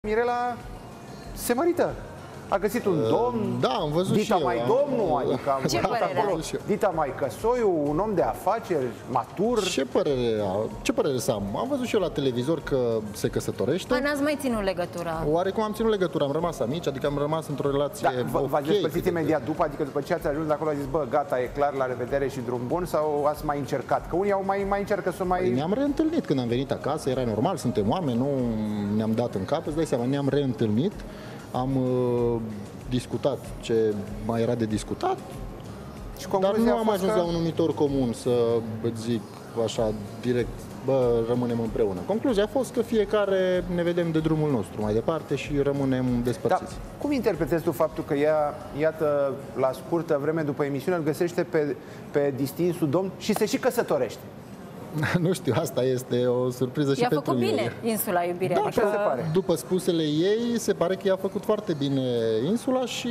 Mirela se mărită. A găsit un domn, da, am văzut Dita și eu, mai domnul, adică am Ce văzut părere acolo ai? Dita mai Căsoiu, un om de afaceri, matur. Ce părere să am? Am văzut și eu la televizor că se căsătorește. N-ați mai ținut legătura? Oarecum am ținut legătura, am rămas amici, adică am rămas într-o relație V-ați despărțit imediat după, adică după ce ați ajuns acolo a zis, bă, gata, e clar, la revedere și drum bun, sau ați mai încercat? Că unii au mai încercă să mai... Ne-am reîntâlnit când am venit acasă, era normal, suntem oameni, nu ne-am dat în cap, îți dai seama, ne-am reîntâlnit, am discutat ce mai era de discutat, Și dar concluzia nu a am fost ajuns că... la un numitor comun să îți zic așa direct, bă, rămânem împreună. Concluzia a fost că fiecare ne vedem de drumul nostru mai departe și rămânem despărțiți. Da. Cum interpretezi tu faptul că ea, iată, la scurtă vreme după emisiune, îl găsește pe distinsul domn și se și căsătorește? Nu știu, asta este o surpriză și I-a pentru făcut mine. bine insula iubirea. Da, adică... așa se pare. După spusele ei, se pare că i-a făcut foarte bine insula și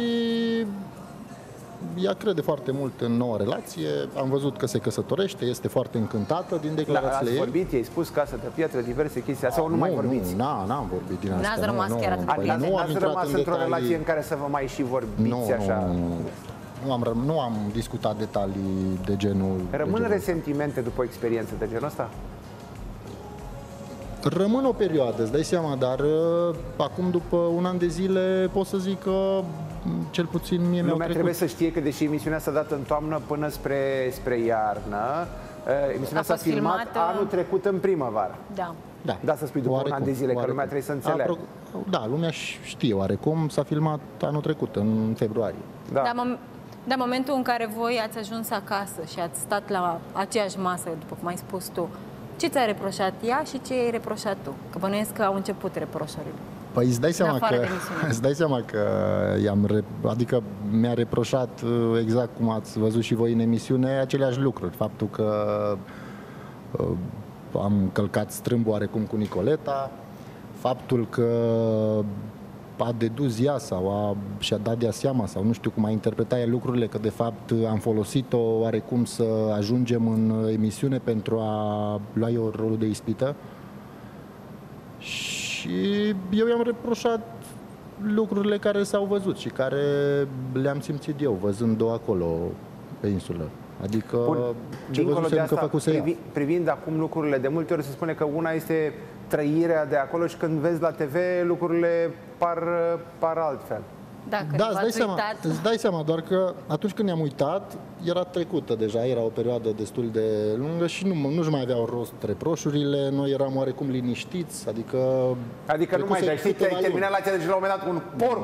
ea crede foarte mult în noua relație. Am văzut că se căsătorește, este foarte încântată din declarațiile Ați ei. vorbit, i-ai spus casă de piatră, diverse chestii astea, sau nu mai vorbiți? N-am vorbit din asta. N-ați rămas chiar atât de Păi bine. nu am N-ați intrat rămas în într-o detalii. relație în care să vă mai și vorbiți așa? Nu am discutat detalii de genul... Rămân resentimente după o experiență de genul ăsta? Rămân o perioadă, îți dai seama, dar acum după un an de zile pot să zic că cel puțin mie mi-au Lumea trecut. trebuie să știe că deși emisiunea s-a dat în toamnă până spre iarnă, emisiunea A s-a fost filmat filmată anul trecut în primăvară. Da. Da, să spui după un an de zile, că lumea trebuie să înțeleagă. Da, lumea știe oarecum, s-a filmat anul trecut, în februarie. Da. Dar momentul în care voi ați ajuns acasă și ați stat la aceeași masă, după cum ai spus tu, ce ți-a reproșat ea și ce ai reproșat tu? Că bănuiesc că au început reproșurile. Păi îți dai seama că adică mi-a reproșat exact cum ați văzut și voi în emisiune aceleași lucruri. Faptul că am călcat strâmb oarecum cu Nicoleta, faptul că a dedus ea sau și-a dat de-a seama sau nu știu cum a interpretat ea lucrurile, că de fapt am folosit-o oarecum să ajungem în emisiune pentru a lua eu rolul de ispită. Și eu i-am reproșat lucrurile care s-au văzut și care le-am simțit eu, văzând-o acolo pe insulă. Adică ce văzusem că făcuse ea. Privind acum lucrurile, de multe ori se spune că una este trăirea de acolo și când vezi la TV lucrurile par altfel. Da, îți dai seama, doar că atunci când ne-am uitat, era trecută deja, era o perioadă destul de lungă și nu-și mai aveau rost reproșurile, noi eram oarecum liniștiți, adică nu mai dai, știi, te-ai terminat la ce deci la un moment dat un porc.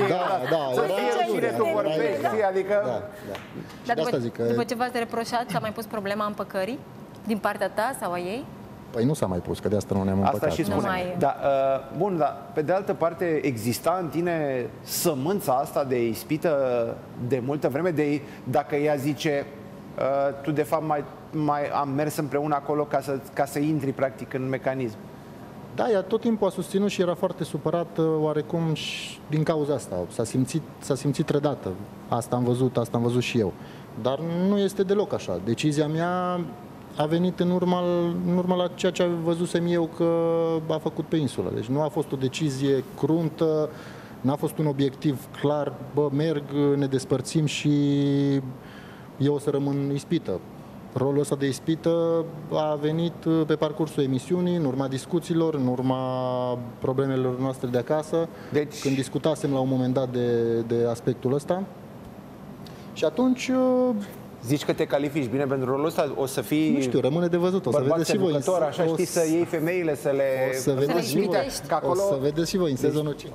Da, să fie cine tu vorbești, adică... Dar după ce v-ați reproșat, s-a mai pus problema împăcării din partea ta sau a ei? Păi nu s-a mai pus, că de asta nu ne-am împăcat. Asta și spune. Da, bun, dar pe de altă parte exista în tine sămânța asta de ispită de multă vreme, dacă ea zice tu de fapt mai am mers împreună acolo ca să intri practic în mecanism. Da, ea tot timpul a susținut și era foarte supărată oarecum și din cauza asta. S-a simțit trădată. Asta am văzut și eu. Dar nu este deloc așa. Decizia mea a venit în urma la ceea ce văzusem eu că a făcut pe insulă. Deci nu a fost o decizie cruntă, n-a fost un obiectiv clar, bă, merg, ne despărțim și eu o să rămân ispită. Rolul ăsta de ispită a venit pe parcursul emisiunii, în urma discuțiilor, în urma problemelor noastre de acasă, când discutasem la un moment dat de aspectul ăsta. Și atunci... Zici că te califici bine pentru rolul ăsta? O să fii... Nu știu, rămâne de văzut. O să vedeți și voi. Așa știi să iei femeile, să le... O să vedeți și voi în sezonul 5.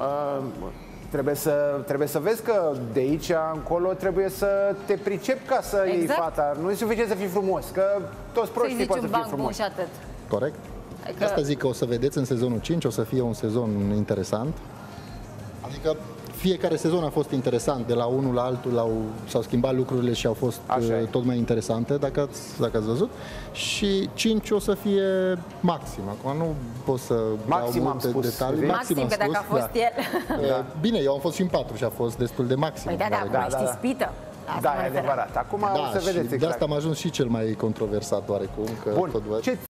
Trebuie să vezi că de aici încolo trebuie să te pricepi ca să iei fata. Nu e suficient să fii frumos, că toți proștii pot să fie frumoși. Corect. Asta zic că o să vedeți în sezonul 5, o să fie un sezon interesant. Adică fiecare sezon a fost interesant, de la unul la altul s-au schimbat lucrurile și au fost tot mai interesante, dacă ați văzut. Și 5 o să fie maxim. Acum nu pot să dau multe detalii. Maxim, că dacă a fost el. Bine, eu am fost și în 4 și a fost destul de maxim. Păi da, ești ispită. Da, e adevărat. Acum o să vedeți exact. De asta am ajuns și cel mai controversat oarecum. Bun.